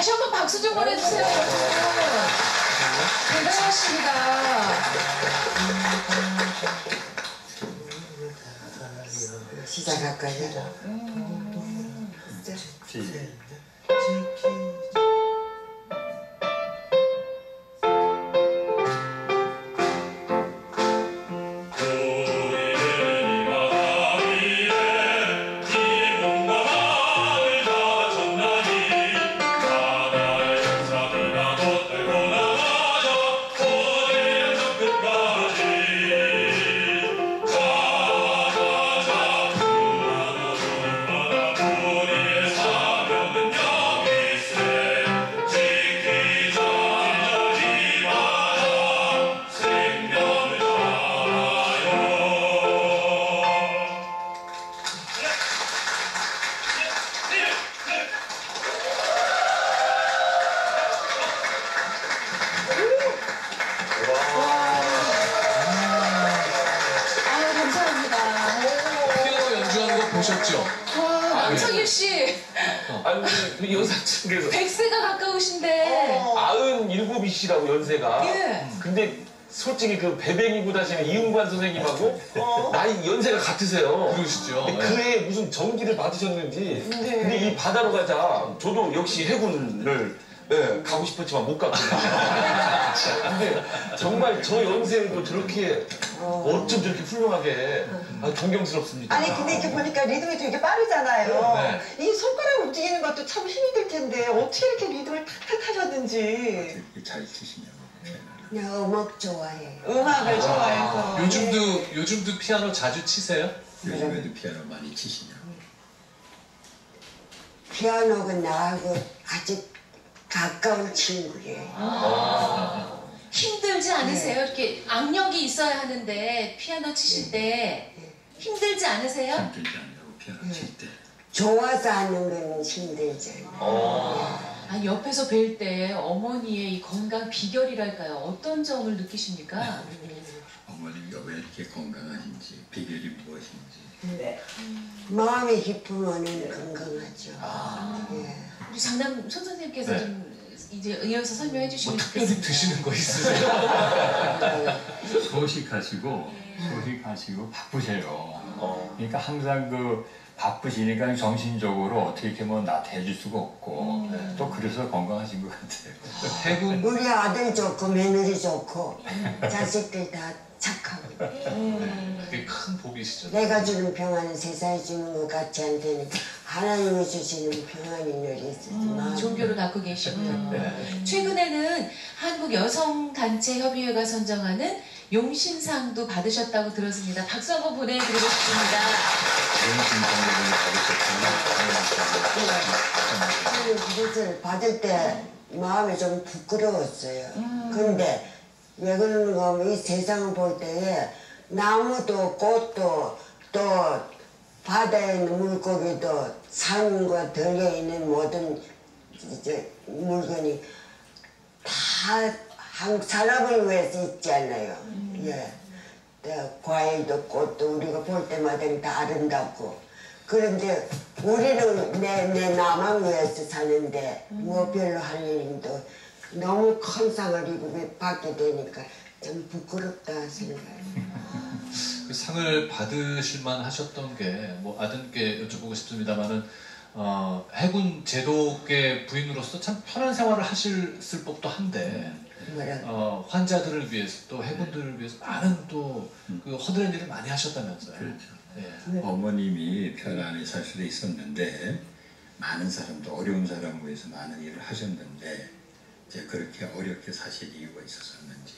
다시 한번 박수 좀 보내주세요, 여러분. 대단하십니다. 시작할까요? 보셨죠? 와, 남창희 씨. 아니, 여사친께서 100세가 가까우신데. 97이시라고 연세가. 예. 근데 솔직히 그 배뱅이고 다시는 이응관 선생님하고 나이 연세가 같으세요. 그러시죠. 그 해에 무슨 전기를 받으셨는지. 근데 이 바다로 가자. 저도 역시 해군을 가고 싶었지만 못 갔거든요. 근데 정말 저 연세에도 저렇게 어쩜 저렇게 훌륭하게 존경스럽습니다. 아니 근데 이렇게 보니까 리듬이 되게 빠르잖아요. 네. 이 손가락 움직이는 것도 참 힘이 들 텐데 어떻게 이렇게 리듬을 탁탁 하셨는지. 잘 치시냐고. 나 음악 좋아해. 음악을 좋아해서. 요즘도 피아노 자주 치세요? 요즘에도 피아노 많이 치시냐고. 피아노가 나하고 아주 가까운 친구예요. 힘들지 않으세요? 이렇게 악력이 있어야 하는데 피아노 치실 때 힘들지 않으세요? 힘들지 않냐고 피아노 칠 때. 좋아서 하는 건 힘들잖아요. 옆에서 뵐 때 어머니의 이 건강 비결이랄까요? 어떤 점을 느끼십니까? 어머니가 왜 이렇게 건강하신지 비결이 무엇인지. 네. 마음이 깊으면 건강하죠. 예. 우리 장남 손 선생님께서 좀 이제 이어서 설명해 주시면 특별히 좋겠습니다. 드시는 거 있으세요? 소식하시고 바쁘세요. 그러니까 항상 바쁘시니까 정신적으로 어떻게 이렇게 나한테 해줄 수가 없고 또 그래서 건강하신 것 같아요. 우리 아들 좋고 며느리 좋고 자식들 다 착하고. 그게 큰 복이시죠. 내가 주는 평안은 세상에 주는 것 같지 않다는 하나님이 주시는 평안이 늘 있어서 종교를 갖고 계시고요. 최근에는 한국 여성단체협의회가 선정하는 용신상도 받으셨다고 들었습니다. 박수 한번 보내드리고 싶습니다. 그것을 받을 때 마음이 좀 부끄러웠어요. 근데 왜 그러는가 하면 이 세상을 볼 때에 나무도 꽃도 또 바다에 있는 물고기도 산과 덜에 있는 모든 이제 물건이 다 한 사람을 위해서 있지 않나요? 예. 과일도 꽃도 우리가 볼 때마다 다 아름답고 그런데 우리는 내 나만 위해서 사는데 뭐 별로 할 일도 너무 큰 상을 받게 되니까 좀 부끄럽다 생각해요. 그 상을 받으실 만 하셨던 게 뭐 아들께 여쭤보고 싶습니다만은 해군 제독의 부인으로서 참 편한 생활을 하실 법도 한데 환자들을 위해서 또 해군들을 위해서 많은 또 그 헛된 일을 많이 하셨다면서요. 그렇죠. 네. 어머님이 편안히 살 수도 있었는데 많은 사람도 어려운 사람을 위해서 많은 일을 하셨는데 이제 그렇게 어렵게 사실 이유가 있었었는지.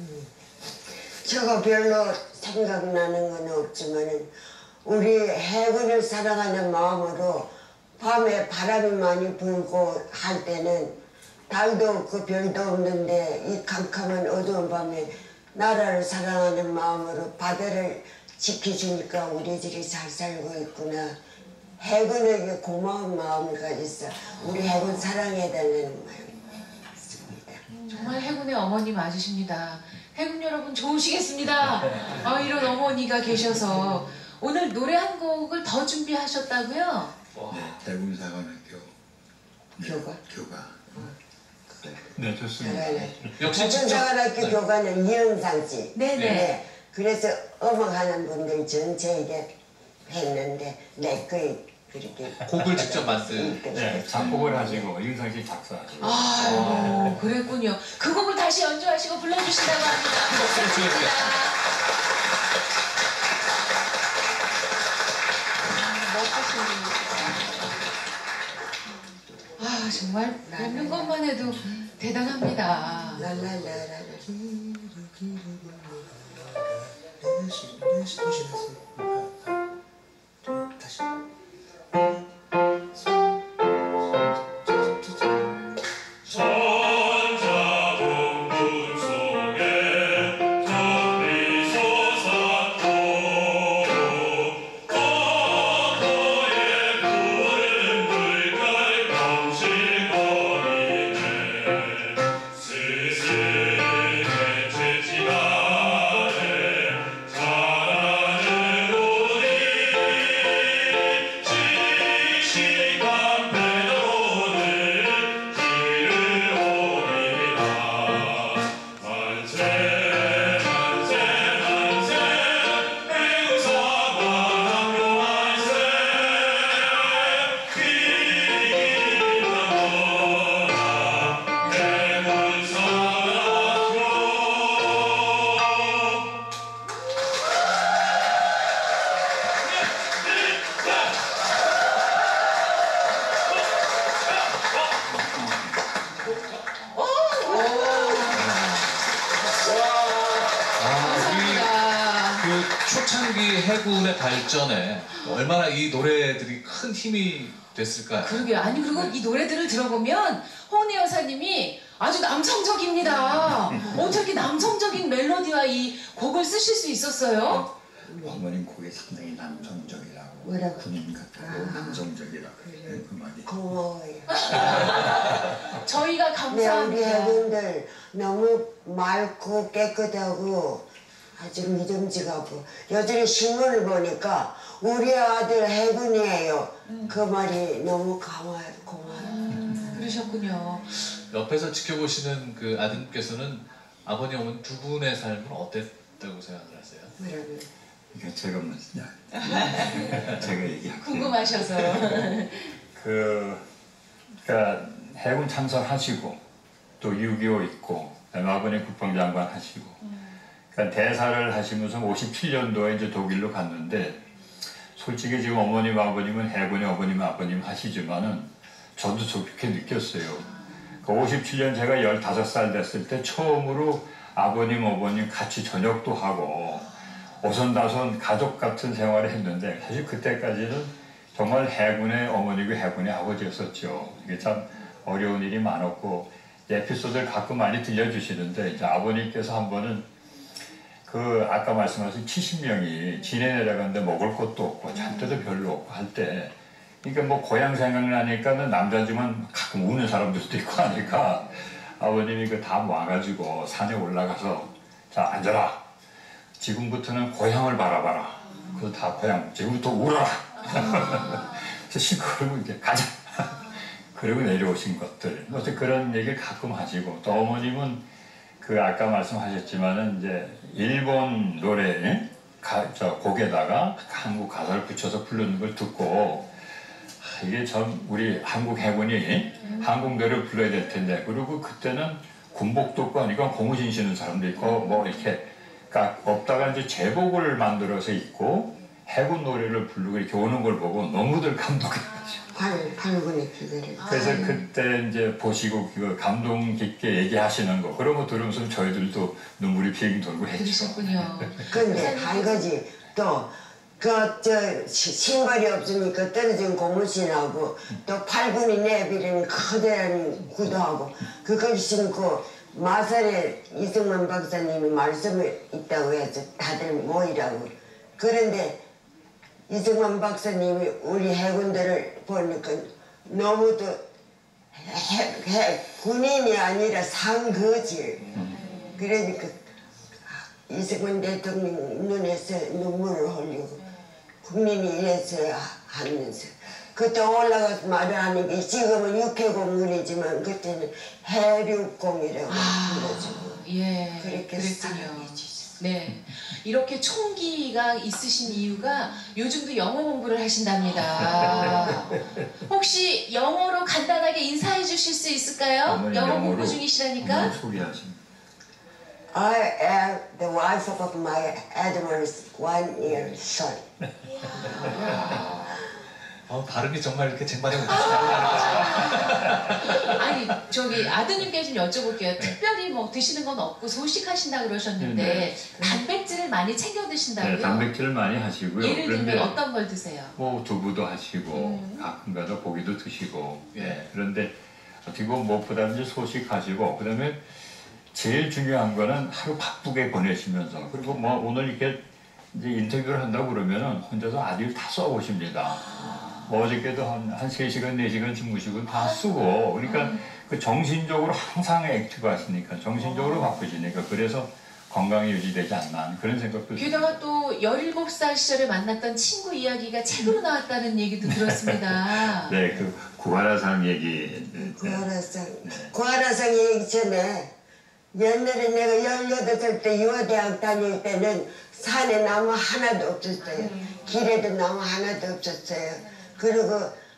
저거 별로 생각나는 건 없지만은 우리 해군을 사랑하는 마음으로 밤에 바람이 많이 불고 할 때는 달도 없고 별도 없는데 이 캄캄한 어두운 밤에 나라를 사랑하는 마음으로 바다를 지켜주니까 우리들이 잘 살고 있구나. 해군에게 고마운 마음을 가졌어. 우리 해군 사랑해달라는 마음이 있습니다. 정말 해군의 어머니 맞으십니다. 해군 여러분 좋으시겠습니다. 이런 어머니가 계셔서 오늘 노래 한 곡을 더 준비하셨다고요? 네, 대군사관학교 교가. 네, 좋습니다. 역시 보건사관학교 네. 교관은 이영상 씨. 네네. 그래서 음악하는 분들 전체에게 했는데 내 거에 그렇게 곡을 직접 만든. 네, 작곡을 하시고 이은상 씨 작사하시고. 아이고, 그랬군요. 그 곡을 다시 연주하시고 불러주신다고 합니다. 박수를 주겠습니다. 아, 정말 듣는 것만 해도 대단합니다. 랄랄라라. 다시. 천자동굴 속에 별이 솟았고 거거의 푸른 물결 감실거리네 스승의 채찍아래 자라는 우리 씩씩한 배로는 길을 오리라 만세 만세 만세 해운사관 학교 만세 빛나거라 해운사학교 감사합니다. 그 초창기 해군의 발전에 얼마나 이 노래들이 큰 힘이 됐을까요? 그러게요. 아니, 그리고 이 노래들을 들어보면 홍은혜 여사님이 아주 남성적입니다. 어떻게 이렇게 남성적인 멜로디와 이 곡을 쓰실 수 있었어요? 어머님 곡이 상당히 남성적이라고 뭐라고? 군인 같다고 남성적이라고 그 말이. 고마워요. 저희가 네, 우리 감사합니다. 해군들 너무 맑고 깨끗하고 아주 믿음직하고 요즘에 신문을 보니까 우리 아들 해군이에요. 그 말이 너무 고마워요. 그러셨군요. 옆에서 지켜보시는 그 아드님께서는 아버님 어머니 두 분의 삶은 어땠다고 생각을 하세요? 뭐라고요? 이게 제가 무슨 제가 얘기할게요. 궁금하셔서. 그러니까 해군 참선하시고 또 6.25 있고 아버님 국방장관 하시고 그러니까 대사를 하시면서 57년도에 이제 독일로 갔는데 솔직히 지금 어머님 아버님은 해군의 어머님 아버님 하시지만은 저도 좋게 느꼈어요. 그 57년 제가 15살 됐을 때 처음으로 아버님 어머님 같이 저녁도 하고 오손다손 가족 같은 생활을 했는데 사실 그때까지는 정말 해군의 어머니고 해군의 아버지였었죠. 이게 참 어려운 일이 많았고 에피소드를 가끔 많이 들려주시는데 이제 아버님께서 한 번은 그 아까 말씀하신 70명이 진해 내려갔는데 먹을 것도 없고 잘 때도 별로 없고 할 때 그러니까 뭐 고향 생각나니까는 남자지만 가끔 우는 사람들도 있고 하니까 아버님이 그 다 모아가지고 산에 올라가서 자 앉아라. 지금부터는 고향을 바라봐라. 그래서 다 고향 지금부터 울어라. 그래서 시끄러우면 이제 가자. 그리고 내려오신 것들. 어쨌든 그런 얘기를 가끔 하시고 또 어머님은 그 아까 말씀하셨지만은 이제 일본 노래 곡에다가 한국 가사를 붙여서 부르는 걸 듣고 이게 참 우리 한국 해군이 한국 노래를 불러야 될 텐데 그리고 그때는 군복도 없고 하니까 고무신 신는 사람도 있고 뭐 이렇게 그러니까 없다가 이제 제복을 만들어서 입고 해군 노래를 부르고 이렇게 오는 걸 보고 너무들 감동해가지고 팔군이 기다려. 그래서 그때 이제 보시고 그 감동 깊게 얘기하시는 거 그런 거 들으면서 저희들도 눈물이 핑 돌고 했죠. 그러셨군요. 근데 한 가지 또 신발이 없으니까 떨어진 고무신하고 또 팔군이 내비는 커다란 구두하고 그걸 신고 마산에 이승만 박사님이 말씀을 있다고 해서 다들 모이라고. 그런데 이승만 박사님이 우리 해군들을 보니까 너무도 군인이 아니라 상거지. 그러니까 이승만 대통령 눈에서 눈물을 흘리고 국민이 이래서 하면서 그때 올라가서 말을 하는 게 지금은 육해공군이지만 그때는 해륙공이라고 불러주고 예, 그렇게 그랬군요. 사랑해 주셨어요. 네, 이렇게 총기가 있으신 이유가 요즘도 영어 공부를 하신답니다. 혹시 영어로 간단하게 인사해 주실 수 있을까요? 어머니 영어 공부 영어로 중이시라니까. 어머니 소개하십니다. I am the wife of my admiral's one-year son. 발음이 정말 이렇게 쟁반에 오르시다는 거죠. 아니 저기 아드님께 좀 여쭤볼게요. 특별히 뭐 드시는 건 없고 소식하신다 그러셨는데 네. 단백질을 많이 챙겨 드신다고요? 네, 단백질을 많이 하시고요. 예를 들면 그런데 어떤 걸 드세요? 뭐 두부도 하시고 가끔가다 고기도 드시고 예. 그런데 어떻게 보면 무엇보다 이제 소식하시고 그다음에 제일 중요한 거는 하루 바쁘게 보내시면서 그리고 뭐 오늘 이렇게 이제 인터뷰를 한다고 그러면은 혼자서 아디를 다 써보십니다. 뭐 어저께도 한 3시간, 4시간 주무시고 다 쓰고 그러니까 그 정신적으로 항상 액티브 하시니까 정신적으로 바쁘시니까 그래서 건강이 유지되지 않나 그런 생각도 게다가 또 17살 시절에 만났던 친구 이야기가 책으로 나왔다는 얘기도 들었습니다. 네, 그 구하라상 얘기 구하라상 얘기 전에 옛날에 내가 18살 때 유아대학 다닐 때는 산에 나무 하나도 없었어요. 길에도 나무 하나도 없었어요. 그리고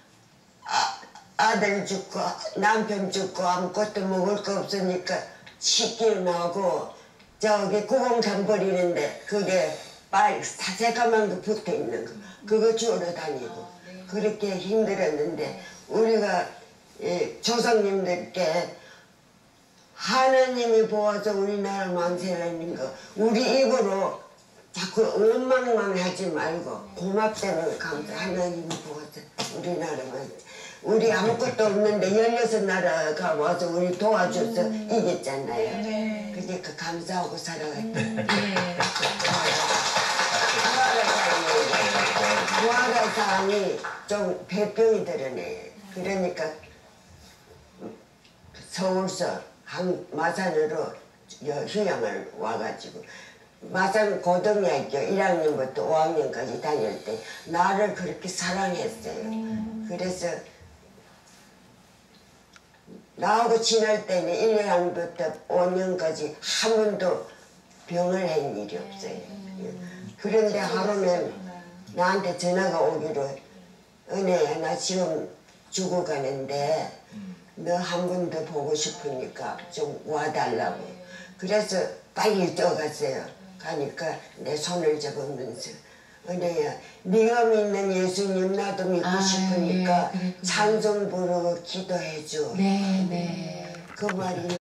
아들 죽고 남편 죽고 아무것도 먹을 거 없으니까 식길 나고 저기 구공산 버리는데 그게 새까만 거 붙어 있는 거 그거 주우러 다니고 그렇게 힘들었는데 우리가 조상님들께 하나님이 보아서 우리나라 만세라는 거 우리 입으로 자꾸 원망만 하지 말고 고맙다는 감사 하나님이 보아서 우리나라만 우리 아무것도 없는데 16나라가 와서 우리 도와줘서 이겼잖아요. 그러니까 감사하고 살아갔죠. 구하라상이 좀 배병이 들어내요. 그러니까 서울서 마산으로 휴양을 와가지고 마산 고등학교 1학년부터 5학년까지 다닐 때 나를 그렇게 사랑했어요. 그래서 나하고 지낼 때는 1학년부터 5년까지 한 번도 병을 한 일이 없어요. 그런데 하루는 나한테 전화가 오기로 은혜야 나 지금 죽어가는데 너 한 번 더 보고 싶으니까 좀 와달라고. 그래서 빨리 뛰어갔어요. 가니까 내 손을 잡으면서 은혜야 네가 믿는 예수님 나도 믿고 싶으니까 예, 찬송 부르고 기도해줘. 네, 네. 그 말이